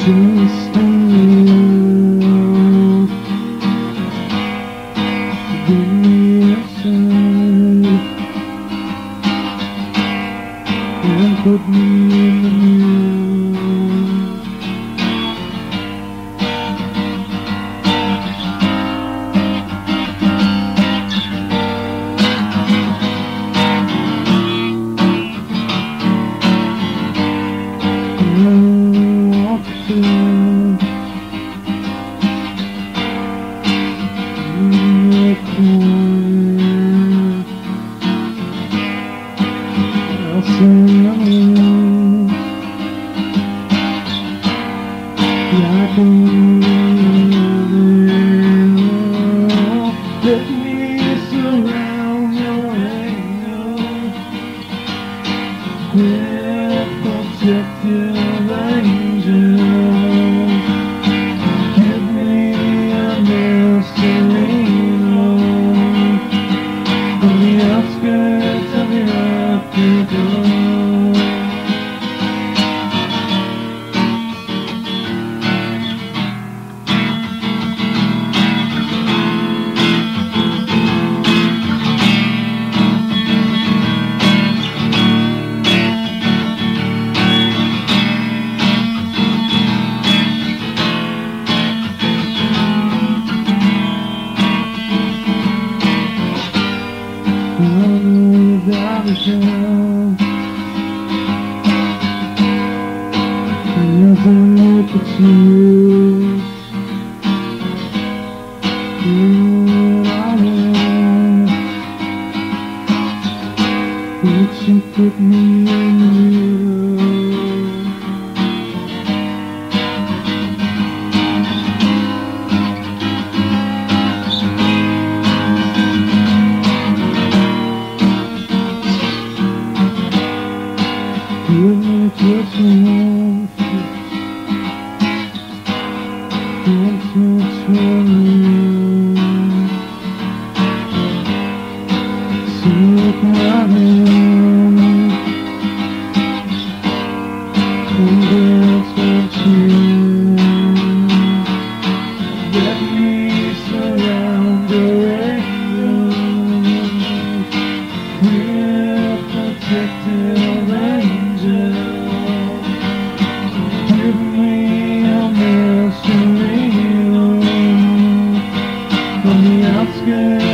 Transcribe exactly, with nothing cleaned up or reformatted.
Put me in the news. I walk through your corner. I'll say let me surround your angel with protective angels. Give me a mystery on the outskirts of your Octagon. Without a doubt, as I look at you, here I am. Would you put me in you? Give me just one kiss, one touch from you. Take my hand and dance with you. Let me surround your angel with protective angels. Give me a mystery on the outskirts